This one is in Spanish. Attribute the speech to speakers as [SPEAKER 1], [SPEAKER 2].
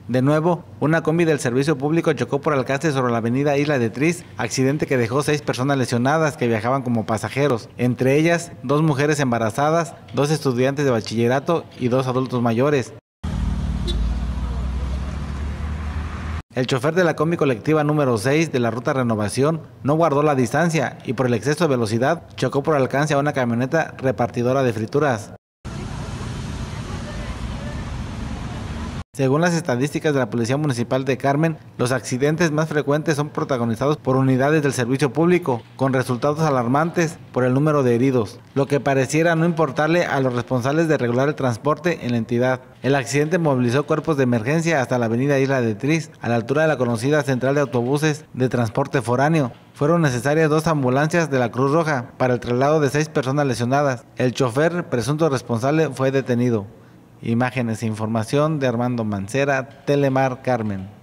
[SPEAKER 1] De nuevo, una combi del servicio público chocó por alcance sobre la avenida Isla de Tris, accidente que dejó 6 personas lesionadas que viajaban como pasajeros, entre ellas 2 mujeres embarazadas, 2 estudiantes de bachillerato y 2 adultos mayores. El chofer de la combi colectiva número 6 de la ruta Renovación no guardó la distancia y por el exceso de velocidad chocó por alcance a una camioneta repartidora de frituras. Según las estadísticas de la Policía Municipal de Carmen, los accidentes más frecuentes son protagonizados por unidades del servicio público, con resultados alarmantes por el número de heridos, lo que pareciera no importarle a los responsables de regular el transporte en la entidad. El accidente movilizó cuerpos de emergencia hasta la avenida Isla de Tris, a la altura de la conocida central de autobuses de transporte foráneo. Fueron necesarias 2 ambulancias de la Cruz Roja para el traslado de 6 personas lesionadas. El chofer, presunto responsable, fue detenido. Imágenes e información de Armando Mancera, Telemar Carmen.